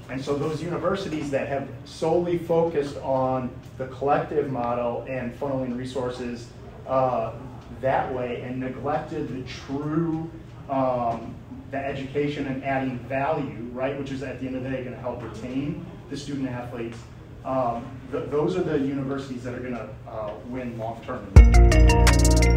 And so those universities that have solely focused on the collective model and funneling resources that way and neglected the true the education and adding value, right, which is at the end of the day going to help retain the student athletes. Those are the universities that are going to win long term.